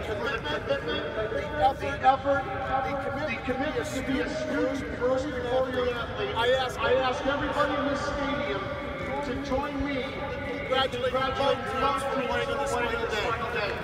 commitment, the effort, the commitment to be a student first before you're an athlete. I ask everybody in this stadium to join me in congratulating both teams for winning on this final day.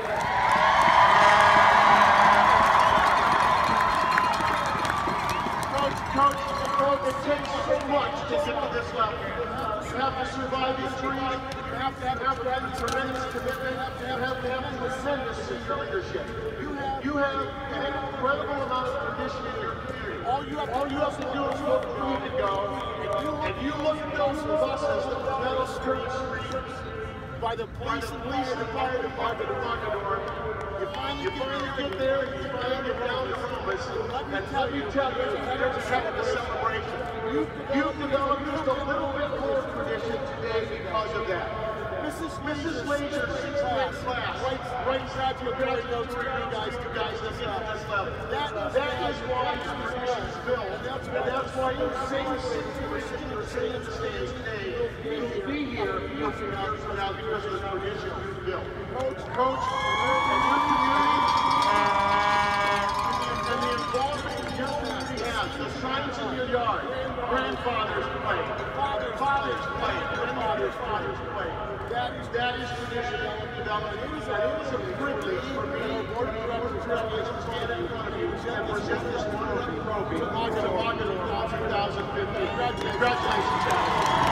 Coach, it takes so much to get to this level. You have to survive injuries, you have to have tremendous commitment, you have to have tremendous senior leadership. You have an incredible amount of tradition in your community. All you have to do is look where you can go, and you look at those buses that the metal streets by the police and fire department of Mogadore. You finally get there, you finally get down to Columbus, and let me tell you, there's a heck of a celebration. You've developed just a little bit more tradition today because of that. Mrs. Laser sits in that class, right inside you, congratulations to you guys to get to this level. That is why your tradition is built, and that's why you're sitting in the stage today. You'll be here years from now because of the tradition you've built. Coach, and your community, and the involvement your community has, the signs in your yard, grandfathers play, fathers play, grandfathers play. That is tradition development. It is a privilege for me to stand in front of you and present this wonderful trophy to Mogadore 2015. Congratulations, guys.